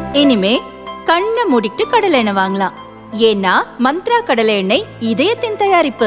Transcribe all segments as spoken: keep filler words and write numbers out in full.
இனிமே கண்ணை மூடிட்டு கடலை எண்ணெய் வாங்கலாம். ஏன்னா மந்த்ரா கடலை எண்ணெய் இதயத்தின் தயாரிப்பு.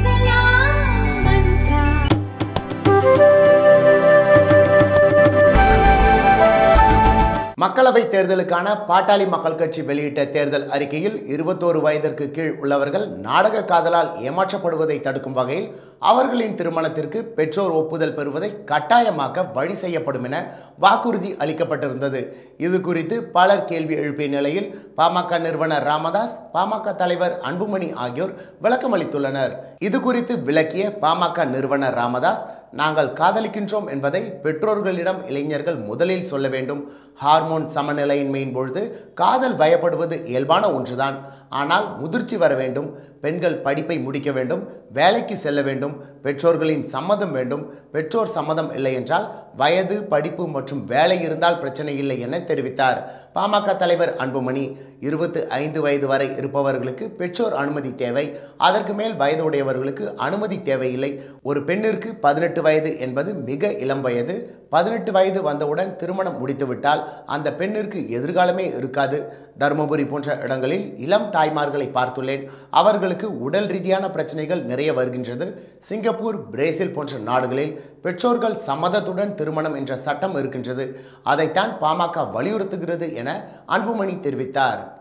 மக்களவை தேர்தலுக்கான பாட்டாளி மக்கள் கட்சி வெளியிட்ட தேர்தல் அறிக்கையில் இருபத்தோரு வயதிற்கு கீழ் உள்ளவர்கள் நாடக காதலால் ஏமாற்றப்படுவதை தடுக்கும் வகையில் அவர்களின் திருமணத்திற்கு பெற்றோர் ஒப்புதல் பெறுவதை கட்டாயமாக்க வழி செய்யப்படும் என வாக்குறுதி அளிக்கப்பட்டிருந்தது. இது குறித்து பலர் கேள்வி எழுப்பிய நிலையில் பாமக நிறுவனர் ராமதாஸ், பாமக தலைவர் அன்புமணி ஆகியோர் விளக்கம் அளித்துள்ளனர். இது குறித்து விளக்கிய பாமக நிறுவனர் ராமதாஸ், நாங்கள் காதலிக்கின்றோம் என்பதை பெற்றோர்களிடம் இளைஞர்கள் முதலில் சொல்ல வேண்டும். ஹார்மோன் சமநிலையின்மையின் பொழுது காதல் வயப்படுவது இயல்பான ஒன்றுதான். ஆனால் முதிர்ச்சி வர வேண்டும், பெண்கள் படிப்பை முடிக்க வேண்டும், வேலைக்கு செல்ல வேண்டும், பெற்றோர்களின் சம்மதம் வேண்டும். பெற்றோர் சம்மதம் இல்லை என்றால் வயது, படிப்பு மற்றும் வேலை இருந்தால் பிரச்சனை இல்லை என தெரிவித்தார். பாமக தலைவர் அன்புமணி, இருபத்தி ஐந்து வயது வரை இருப்பவர்களுக்கு பெற்றோர் அனுமதி தேவை, அதற்கு மேல் வயது உடையவர்களுக்கு அனுமதி தேவையில்லை. ஒரு பெண்ணிற்கு பதினெட்டு வயது என்பது மிக இளம் வயது. பதினெட்டு வயது வந்தவுடன் திருமணம் முடித்துவிட்டால் அந்த பெண்ணிற்கு எதிர்காலமே இருக்காது. தருமபுரி போன்ற இடங்களில் இளம் தாய்மார்களை பார்த்துள்ளேன். அவர்களுக்கு உடல் ரீதியான பிரச்சனைகள் நிறைய வருகின்றது. சிங்கப்பூர், பிரேசில் போன்ற நாடுகளில் பெற்றோர்கள் சம்மதத்துடன் திருமணம் என்ற சட்டம் இருக்கின்றது. அதைத்தான் பாமக வலியுறுத்துகிறது என அன்புமணி தெரிவித்தார்.